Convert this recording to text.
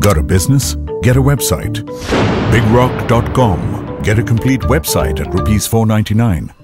Got a business? Get a website. BigRock.com. Get a complete website at ₹499.